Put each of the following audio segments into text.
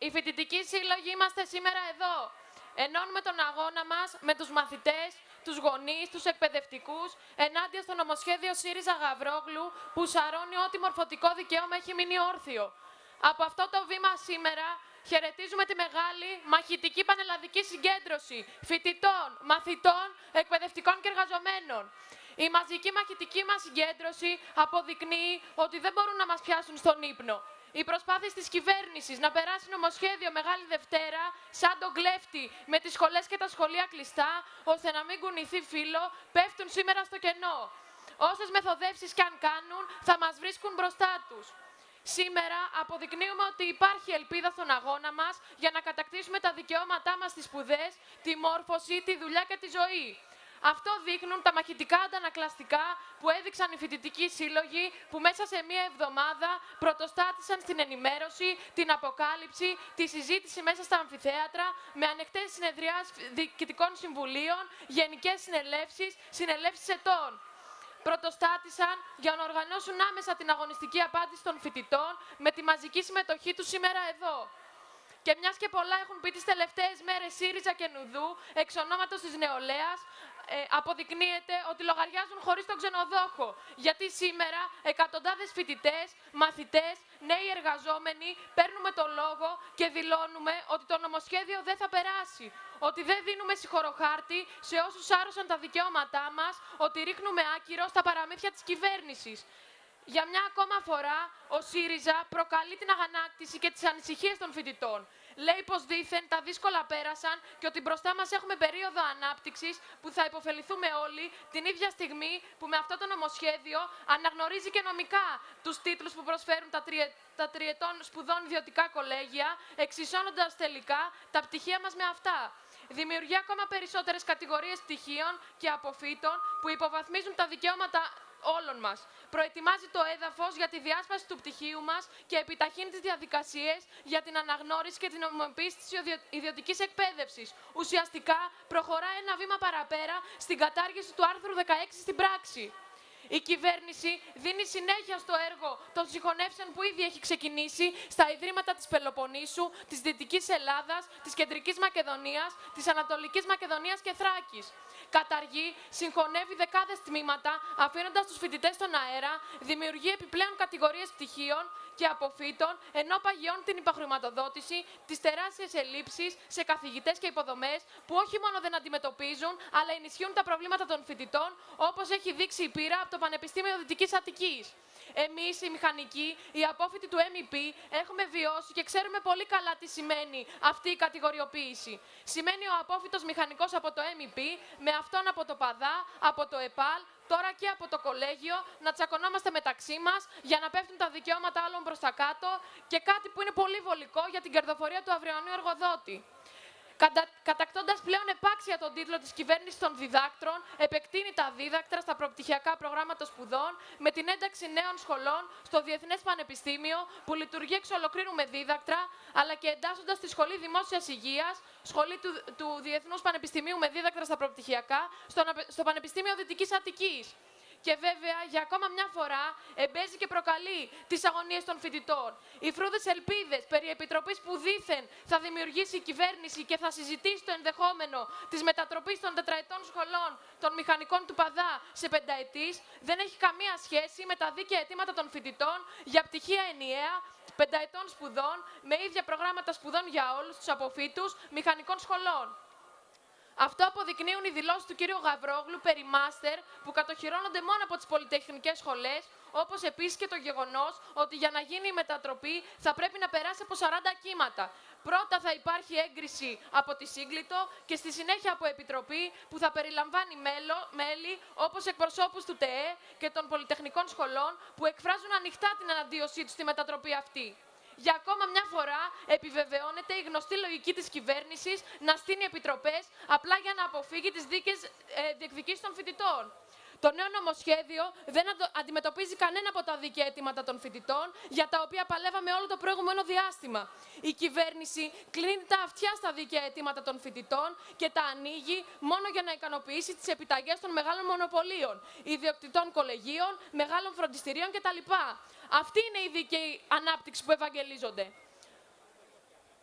Οι φοιτητικοί σύλλογοι είμαστε σήμερα εδώ. Ενώνουμε τον αγώνα μας με τους μαθητές, τους γονείς, τους εκπαιδευτικούς, ενάντια στο νομοσχέδιο ΣΥΡΙΖΑ Γαβρόγλου, που σαρώνει ό,τι μορφωτικό δικαίωμα έχει μείνει όρθιο. Από αυτό το βήμα σήμερα χαιρετίζουμε τη μεγάλη μαχητική πανελλαδική συγκέντρωση φοιτητών, μαθητών, εκπαιδευτικών και εργαζομένων. Η μαζική μαχητική μας συγκέντρωση αποδεικνύει ότι δεν μπορούν να μας πιάσουν στον ύπνο. Οι προσπάθειες της κυβέρνησης να περάσει νομοσχέδιο Μεγάλη Δευτέρα σαν τον κλέφτη με τις σχολές και τα σχολεία κλειστά, ώστε να μην κουνηθεί φύλλο, πέφτουν σήμερα στο κενό. Όσες μεθοδεύσεις κι αν κάνουν, θα μας βρίσκουν μπροστά τους. Σήμερα αποδεικνύουμε ότι υπάρχει ελπίδα στον αγώνα μας για να κατακτήσουμε τα δικαιώματά μας στις σπουδές, τη μόρφωση, τη δουλειά και τη ζωή. Αυτό δείχνουν τα μαχητικά αντανακλαστικά που έδειξαν οι φοιτητικοί σύλλογοι που μέσα σε μία εβδομάδα πρωτοστάτησαν στην ενημέρωση, την αποκάλυψη, τη συζήτηση μέσα στα αμφιθέατρα, με ανοιχτές συνεδριάσεις διοικητικών συμβουλίων, γενικές συνελεύσεις, συνελεύσεις ετών. Πρωτοστάτησαν για να οργανώσουν άμεσα την αγωνιστική απάντηση των φοιτητών με τη μαζική συμμετοχή τους σήμερα εδώ. Και μιας και πολλά έχουν πει τις τελευταίες μέρες ΣΥΡΙΖΑ και Νουδού, εξ ονόματος της νεολαίας, αποδεικνύεται ότι λογαριάζουν χωρίς τον ξενοδόχο. Γιατί σήμερα εκατοντάδες φοιτητές, μαθητές, νέοι εργαζόμενοι παίρνουμε το λόγο και δηλώνουμε ότι το νομοσχέδιο δεν θα περάσει. Ότι δεν δίνουμε συγχωροχάρτη σε όσους άρρωσαν τα δικαιώματά μας, ότι ρίχνουμε άκυρο στα παραμύθια της κυβέρνησης. Για μια ακόμα φορά, ο ΣΥΡΙΖΑ προκαλεί την αγανάκτηση και τις ανησυχίες των φοιτητών. Λέει πως δήθεν τα δύσκολα πέρασαν και ότι μπροστά μας έχουμε περίοδο ανάπτυξης που θα υποφεληθούμε όλοι την ίδια στιγμή που με αυτό το νομοσχέδιο αναγνωρίζει και νομικά τους τίτλους που προσφέρουν τα τριετών σπουδών ιδιωτικά κολέγια, εξισώνοντας τελικά τα πτυχία μας με αυτά. Δημιουργεί ακόμα περισσότερες κατηγορίες πτυχίων και αποφύτων που υποβαθμίζουν τα δικαιώματα όλων μας. Προετοιμάζει το έδαφος για τη διάσπαση του πτυχίου μας και επιταχύνει τις διαδικασίες για την αναγνώριση και την νομιμοποίηση της ιδιωτικής εκπαίδευσης. Ουσιαστικά προχωράει ένα βήμα παραπέρα στην κατάργηση του άρθρου 16 στην πράξη. Η κυβέρνηση δίνει συνέχεια στο έργο των συγχωνεύσεων που ήδη έχει ξεκινήσει στα Ιδρύματα της Πελοποννήσου, της Δυτικής Ελλάδας, της Κεντρικής Μακεδονίας, της Ανατολικής Μακεδονίας και Θράκης. Καταργεί, συγχωνεύει δεκάδες τμήματα, αφήνοντας τους φοιτητές στον αέρα, δημιουργεί επιπλέον κατηγορίες πτυχίων και αποφύτων, ενώ παγιώνει την υπαχρηματοδότηση, τις τεράστιες ελλείψεις σε καθηγητές και υποδομές που όχι μόνο δεν αντιμετωπίζουν, αλλά ενισχύουν τα προβλήματα των φοιτητών, όπως έχει δείξει η πείρα από το Πανεπιστήμιο Δυτικής Αττικής. Εμείς, οι μηχανικοί, οι απόφοιτοι του MEP, έχουμε βιώσει και ξέρουμε πολύ καλά τι σημαίνει αυτή η κατηγοριοποίηση. Σημαίνει ο απόφοιτος μηχανικός από το MEP, με αυτόν από το ΠΑΔΑ, από το ΕΠΑΛ, τώρα και από το κολέγιο, να τσακωνόμαστε μεταξύ μας για να πέφτουν τα δικαιώματα άλλων προς τα κάτω και κάτι που είναι πολύ βολικό για την κερδοφορία του αυριανού εργοδότη. Κατακτώντας πλέον επάξια τον τίτλο της κυβέρνησης των διδάκτρων, επεκτείνει τα δίδακτρα στα προπτυχιακά προγράμματα σπουδών με την ένταξη νέων σχολών στο Διεθνές Πανεπιστήμιο, που λειτουργεί εξ ολοκλήρου με δίδακτρα, αλλά και εντάσσοντας τη Σχολή Δημόσιας Υγείας, Σχολή του Διεθνούς Πανεπιστημίου με δίδακτρα στα προπτυχιακά, στο Πανεπιστήμιο Δυτικής Αττικής. Και βέβαια, για ακόμα μια φορά, εμπέζει και προκαλεί τις αγωνίες των φοιτητών. Οι φρούδες ελπίδες περί επιτροπής που δήθεν θα δημιουργήσει η κυβέρνηση και θα συζητήσει το ενδεχόμενο της μετατροπής των τετραετών σχολών των μηχανικών του ΠΑΔΑ σε πενταετής, δεν έχει καμία σχέση με τα δίκαια αιτήματα των φοιτητών για πτυχία ενιαία πενταετών σπουδών με ίδια προγράμματα σπουδών για όλους τους αποφύτους μηχανικών σχολών. Αυτό αποδεικνύουν οι δηλώσεις του κ. Γαβρόγλου περί μάστερ που κατοχυρώνονται μόνο από τις πολυτεχνικές σχολές, όπως επίσης και το γεγονός ότι για να γίνει η μετατροπή θα πρέπει να περάσει από 40 κύματα. Πρώτα θα υπάρχει έγκριση από τη Σύγκλιτο και στη συνέχεια από επιτροπή που θα περιλαμβάνει μέλη όπως εκπροσώπους του ΤΕΕ και των πολυτεχνικών σχολών που εκφράζουν ανοιχτά την εναντίωσή τους στη μετατροπή αυτή. Για ακόμα μια φορά επιβεβαιώνεται η γνωστή λογική της κυβέρνησης να στείνει επιτροπές απλά για να αποφύγει τις δίκες διεκδικήσεις των φοιτητών. Το νέο νομοσχέδιο δεν αντιμετωπίζει κανένα από τα δίκαια αιτήματα των φοιτητών, για τα οποία παλεύαμε όλο το προηγούμενο διάστημα. Η κυβέρνηση κλείνει τα αυτιά στα δίκαια αιτήματα των φοιτητών και τα ανοίγει μόνο για να ικανοποιήσει τις επιταγές των μεγάλων μονοπωλίων, ιδιοκτητών κολεγίων, μεγάλων φροντιστηρίων κτλ. Αυτή είναι η δίκαιη ανάπτυξη που ευαγγελίζονται.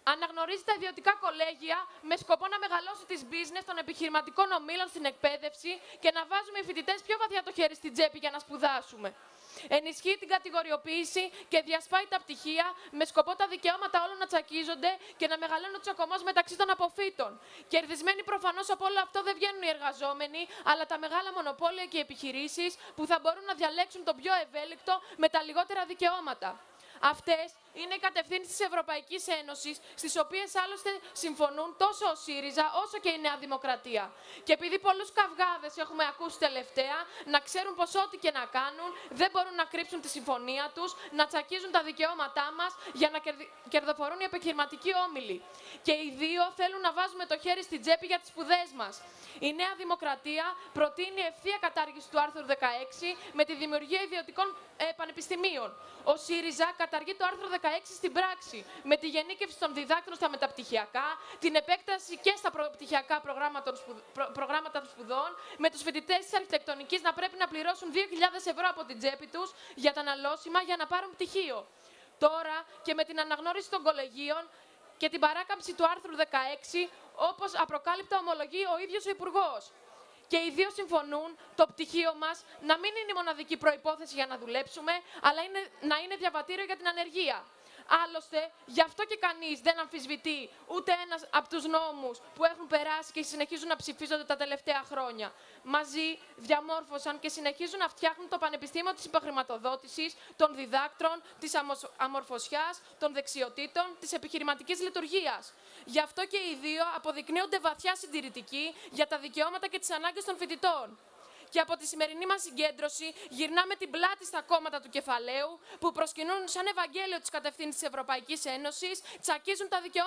Αναγνωρίζει τα ιδιωτικά κολέγια με σκοπό να μεγαλώσει τις business των επιχειρηματικών ομίλων στην εκπαίδευση και να βάζουμε οι φοιτητές πιο βαθιά το χέρι στην τσέπη για να σπουδάσουμε. Ενισχύει την κατηγοριοποίηση και διασπάει τα πτυχία με σκοπό τα δικαιώματα όλων να τσακίζονται και να μεγαλώνει ο τσακωμός μεταξύ των αποφύτων. Κερδισμένοι προφανώς από όλο αυτό δεν βγαίνουν οι εργαζόμενοι, αλλά τα μεγάλα μονοπόλια και οι επιχειρήσεις που θα μπορούν να διαλέξουν το πιο ευέλικτο με τα λιγότερα δικαιώματα. Αυτές είναι οι κατευθύνσεις της Ευρωπαϊκής Ένωσης, στις οποίες άλλωστε συμφωνούν τόσο ο ΣΥΡΙΖΑ όσο και η Νέα Δημοκρατία. Και επειδή πολλούς καυγάδες έχουμε ακούσει τελευταία, να ξέρουν πως ό,τι και να κάνουν δεν μπορούν να κρύψουν τη συμφωνία τους, να τσακίζουν τα δικαιώματά μας για να κερδοφορούν οι επιχειρηματικοί όμιλοι. Και οι δύο θέλουν να βάζουμε το χέρι στην τσέπη για τις σπουδές μας. Η Νέα Δημοκρατία προτείνει ευθεία κατάργηση του άρθρου 16 με τη δημιουργία ιδιωτικών πανεπιστημίων. Ο ΣΥΡΙΖΑ καταργεί το άρθρο 16 στην πράξη, με τη γενίκευση των διδάκτρων στα μεταπτυχιακά, την επέκταση και στα προπτυχιακά προγράμματα σπουδών, με τους φοιτητές της αρχιτεκτονικής να πρέπει να πληρώσουν 2.000 ευρώ από την τσέπη τους για τα αναλώσιμα για να πάρουν πτυχίο. Τώρα και με την αναγνώριση των κολεγίων και την παράκαμψη του άρθρου 16, όπως απροκάλυπτα ομολογεί ο ίδιος ο Υπουργός. Και οι δύο συμφωνούν το πτυχίο μας να μην είναι η μοναδική προϋπόθεση για να δουλέψουμε, αλλά να είναι διαβατήριο για την ανεργία. Άλλωστε, γι' αυτό και κανείς δεν αμφισβητεί ούτε ένας από τους νόμους που έχουν περάσει και συνεχίζουν να ψηφίζονται τα τελευταία χρόνια. Μαζί διαμόρφωσαν και συνεχίζουν να φτιάχνουν το Πανεπιστήμιο της Υποχρηματοδότησης, των διδάκτρων, της αμορφωσιάς, των δεξιοτήτων, της επιχειρηματικής λειτουργίας. Γι' αυτό και οι δύο αποδεικνύονται βαθιά συντηρητικοί για τα δικαιώματα και τις ανάγκες των φοιτητών. Και από τη σημερινή μας συγκέντρωση γυρνάμε την πλάτη στα κόμματα του κεφαλαίου που προσκυνούν σαν Ευαγγέλιο τις κατευθύνσεις της Ευρωπαϊκής Ένωσης, τσακίζουν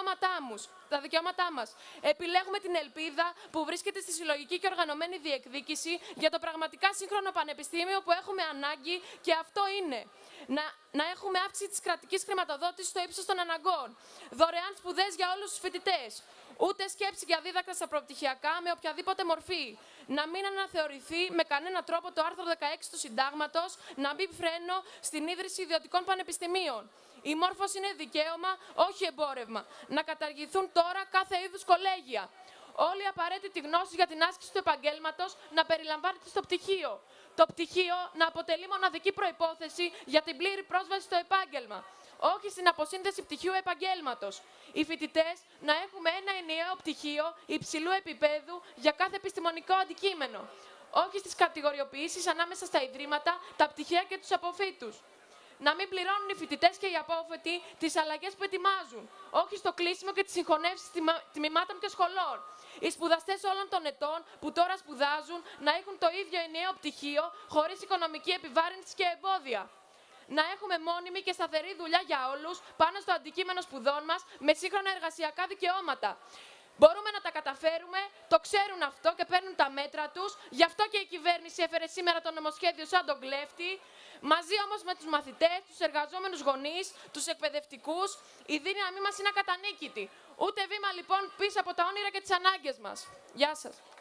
τα δικαιώματά μας. Επιλέγουμε την ελπίδα που βρίσκεται στη συλλογική και οργανωμένη διεκδίκηση για το πραγματικά σύγχρονο πανεπιστήμιο που έχουμε ανάγκη, και αυτό είναι να έχουμε αύξηση της κρατικής χρηματοδότησης στο ύψος των αναγκών, δωρεάν σπουδές για όλους τους φοιτητές, ούτε σκέψη για δίδακτρα στα προπτυχιακά με οποιαδήποτε μορφή, να μην αναθεωρηθεί με κανένα τρόπο το άρθρο 16 του Συντάγματος, να μπει φρένο στην ίδρυση ιδιωτικών πανεπιστημίων. Η μόρφωση είναι δικαίωμα, όχι εμπόρευμα. Να καταργηθούν τώρα κάθε είδους κολέγια. Όλη η απαραίτητη γνώση για την άσκηση του επαγγέλματος να περιλαμβάνεται στο πτυχίο. Το πτυχίο να αποτελεί μοναδική προϋπόθεση για την πλήρη πρόσβαση στο επάγγελμα, όχι στην αποσύνδεση πτυχίου επαγγέλματος. Οι φοιτητές να έχουμε ένα ενιαίο πτυχίο υψηλού επίπεδου για κάθε επιστημονικό αντικείμενο, όχι στις κατηγοριοποιήσεις ανάμεσα στα ιδρύματα, τα πτυχία και τους αποφύτους. Να μην πληρώνουν οι φοιτητές και οι απόφοιτοι τις αλλαγές που ετοιμάζουν, όχι στο κλείσιμο και τις συγχωνεύσεις τμήματων και σχολών. Οι σπουδαστές όλων των ετών που τώρα σπουδάζουν να έχουν το ίδιο ενιαίο πτυχίο, χωρίς οικονομική επιβάρυνση και εμπόδια. Να έχουμε μόνιμη και σταθερή δουλειά για όλους πάνω στο αντικείμενο σπουδών μας με σύγχρονα εργασιακά δικαιώματα. Μπορούμε να τα καταφέρουμε, το ξέρουν αυτό και παίρνουν τα μέτρα τους. Γι' αυτό και η κυβέρνηση έφερε σήμερα το νομοσχέδιο σαν τον κλέφτη. Μαζί όμως με τους μαθητές, τους εργαζόμενους γονείς, τους εκπαιδευτικούς, η δύναμή μας είναι ακατανίκητη. Ούτε βήμα λοιπόν πίσω από τα όνειρα και τις ανάγκες μας. Γεια σας.